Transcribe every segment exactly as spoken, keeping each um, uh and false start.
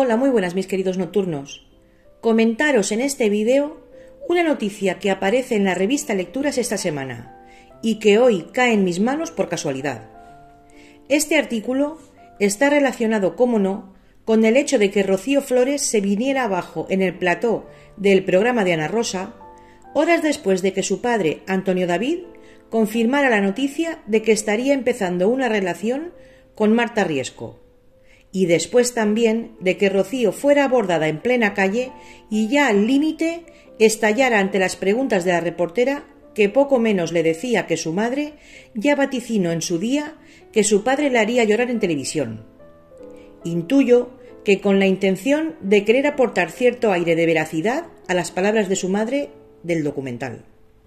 Hola, muy buenas mis queridos nocturnos. Comentaros en este vídeo una noticia que aparece en la revista Lecturas esta semana y que hoy cae en mis manos por casualidad. Este artículo está relacionado, como no, con el hecho de que Rocío Flores se viniera abajo en el plató del programa de Ana Rosa, horas después de que su padre, Antonio David, confirmara la noticia de que estaría empezando una relación con Marta Riesco, y después también de que Rocío fuera abordada en plena calle y ya al límite estallara ante las preguntas de la reportera, que poco menos le decía que su madre ya vaticinó en su día que su padre la haría llorar en televisión. Intuyo que con la intención de querer aportar cierto aire de veracidad a las palabras de su madre del documental.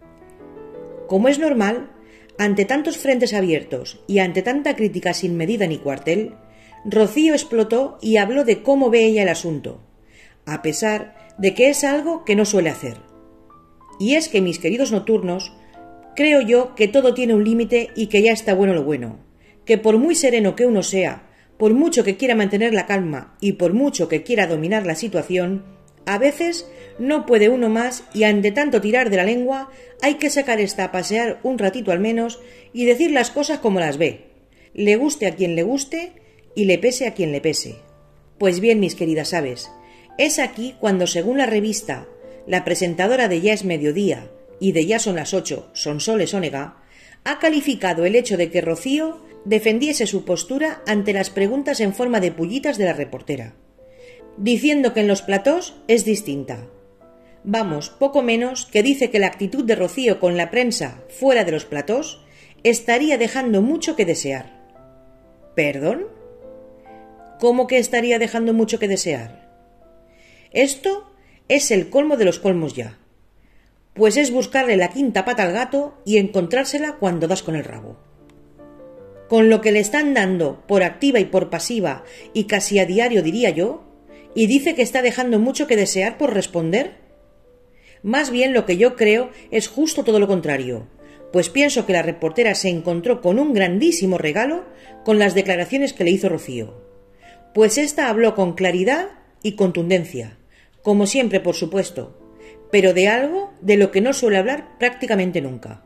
Como es normal, ante tantos frentes abiertos y ante tanta crítica sin medida ni cuartel, Rocío explotó y habló de cómo ve ella el asunto, a pesar de que es algo que no suele hacer. Y es que, mis queridos nocturnos, creo yo que todo tiene un límite y que ya está bueno lo bueno, que por muy sereno que uno sea, por mucho que quiera mantener la calma y por mucho que quiera dominar la situación, a veces no puede uno más y ante tanto tirar de la lengua hay que sacar esta a pasear un ratito al menos y decir las cosas como las ve, le guste a quien le guste y le pese a quien le pese. Pues bien, mis queridas aves, es aquí cuando, según la revista, la presentadora de Ya es mediodía y de Ya son las ocho, Sonsoles Onega, ha calificado el hecho de que Rocío defendiese su postura ante las preguntas en forma de pullitas de la reportera, diciendo que en los platós es distinta. Vamos, poco menos que dice que la actitud de Rocío con la prensa fuera de los platós estaría dejando mucho que desear. ¿Perdón? ¿Cómo que estaría dejando mucho que desear? Esto es el colmo de los colmos ya, pues es buscarle la quinta pata al gato y encontrársela cuando das con el rabo. Con lo que le están dando por activa y por pasiva y casi a diario diría yo, y dice que está dejando mucho que desear por responder. Más bien lo que yo creo es justo todo lo contrario, pues pienso que la reportera se encontró con un grandísimo regalo con las declaraciones que le hizo Rocío, pues ésta habló con claridad y contundencia, como siempre por supuesto, pero de algo de lo que no suele hablar prácticamente nunca.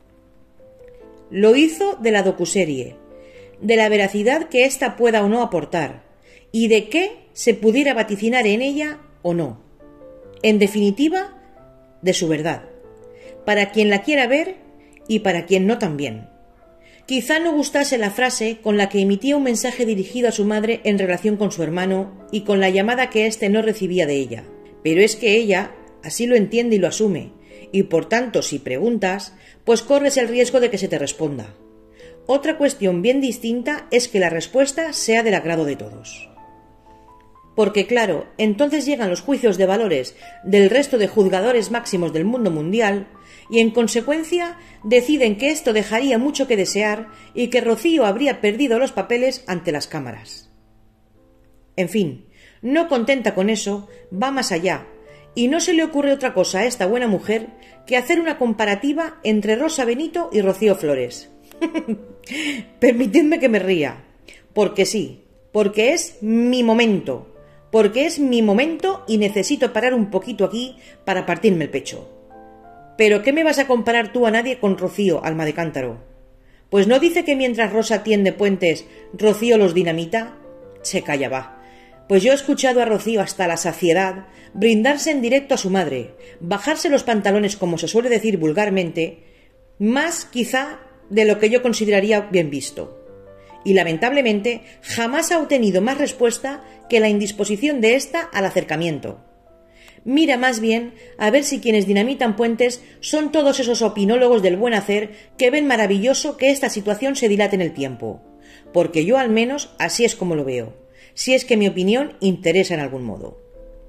Lo hizo de la docuserie, de la veracidad que ésta pueda o no aportar, y de qué se pudiera vaticinar en ella o no. En definitiva, de su verdad, para quien la quiera ver y para quien no también. Quizá no gustase la frase con la que emitía un mensaje dirigido a su madre en relación con su hermano y con la llamada que éste no recibía de ella, pero es que ella así lo entiende y lo asume, y por tanto si preguntas, pues corres el riesgo de que se te responda. Otra cuestión bien distinta es que la respuesta sea del agrado de todos. Porque claro, entonces llegan los juicios de valores del resto de juzgadores máximos del mundo mundial y en consecuencia deciden que esto dejaría mucho que desear y que Rocío habría perdido los papeles ante las cámaras. En fin, no contenta con eso, va más allá y no se le ocurre otra cosa a esta buena mujer que hacer una comparativa entre Rosa Benito y Rocío Flores. Permitidme que me ría, porque sí, porque es mi momento. Porque es mi momento y necesito parar un poquito aquí para partirme el pecho. ¿Pero qué me vas a comparar tú a nadie con Rocío, alma de cántaro? Pues ¿no dice que mientras Rosa tiende puentes, Rocío los dinamita? Se calla, va. Pues yo he escuchado a Rocío hasta la saciedad brindarse en directo a su madre, bajarse los pantalones como se suele decir vulgarmente, más quizá de lo que yo consideraría bien visto. Y lamentablemente jamás ha obtenido más respuesta que la indisposición de ésta al acercamiento. Mira más bien a ver si quienes dinamitan puentes son todos esos opinólogos del buen hacer que ven maravilloso que esta situación se dilate en el tiempo, porque yo al menos así es como lo veo, si es que mi opinión interesa en algún modo.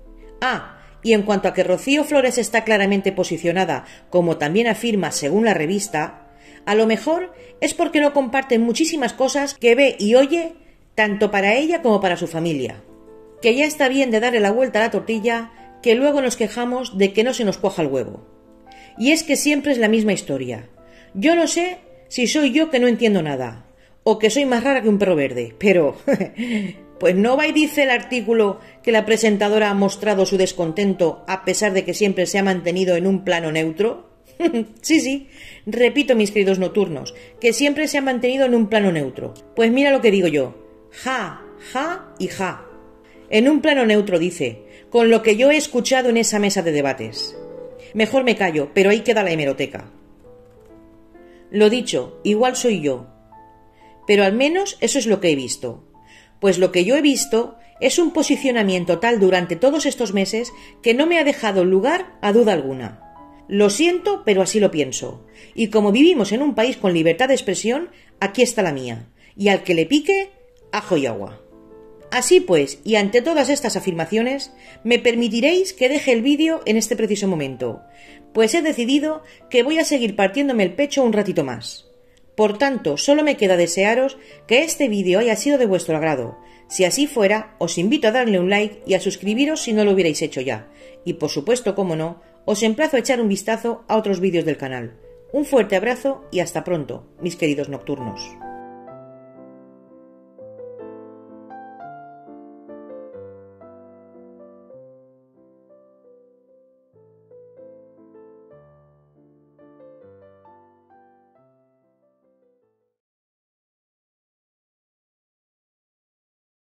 Ah, y en cuanto a que Rocío Flores está claramente posicionada, como también afirma según la revista, a lo mejor es porque no comparte muchísimas cosas que ve y oye tanto para ella como para su familia. Que ya está bien de darle la vuelta a la tortilla, que luego nos quejamos de que no se nos cuaja el huevo. Y es que siempre es la misma historia. Yo no sé si soy yo que no entiendo nada, o que soy más rara que un perro verde, pero Pues no va y dice el artículo que la presentadora ha mostrado su descontento a pesar de que siempre se ha mantenido en un plano neutro. Sí, sí, repito, mis queridos nocturnos, que siempre se ha mantenido en un plano neutro. Pues mira lo que digo yo, ja, ja y ja. En un plano neutro dice, con lo que yo he escuchado en esa mesa de debates. Mejor me callo, pero ahí queda la hemeroteca. Lo dicho, igual soy yo, pero al menos eso es lo que he visto. Pues lo que yo he visto es un posicionamiento tal durante todos estos meses que no me ha dejado lugar a duda alguna. Lo siento, pero así lo pienso. Y como vivimos en un país con libertad de expresión, aquí está la mía. Y al que le pique, ajo y agua. Así pues, y ante todas estas afirmaciones, me permitiréis que deje el vídeo en este preciso momento, pues he decidido que voy a seguir partiéndome el pecho un ratito más. Por tanto, solo me queda desearos que este vídeo haya sido de vuestro agrado. Si así fuera, os invito a darle un like y a suscribiros si no lo hubierais hecho ya. Y por supuesto, como no, os emplazo a echar un vistazo a otros vídeos del canal. Un fuerte abrazo y hasta pronto, mis queridos nocturnos.